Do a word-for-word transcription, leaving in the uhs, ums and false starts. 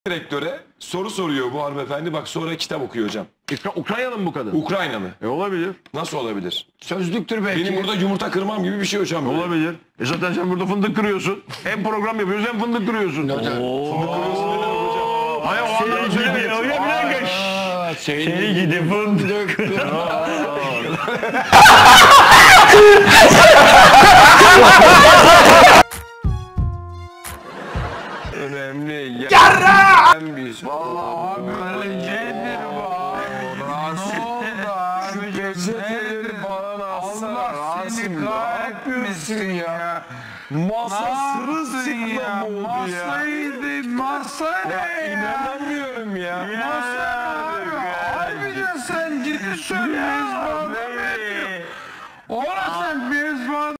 direktöre soru soruyor bu hanımefendi. Bak sonra kitap okuyor hocam. Ukraynalı mı bu kadın? Ukraynalı. E olabilir. Nasıl olabilir? Sözlüktür belki. Benim burada yumurta kırmam gibi bir şey hocam. Böyle. Olabilir. E zaten sen burada fındık kırıyorsun. Hem program yapıyoruz hem fındık kırıyorsun. Fındık kırıyorsun neden hocam? Hayır o anlamda söylemiyor. Öyle bir dakika. Seni gidi fındık. Önemli. Yarra! Biz. Vallahi böylecedir bu. Şu geceleri bana Allah seni kahretmesin ya. Masa sırılsıklam oldu ya. Masaydı, masaydı ya. İnanamıyorum ya. Masa abi. Harbiden sen ciddi söylüyorsun. Ona sen bir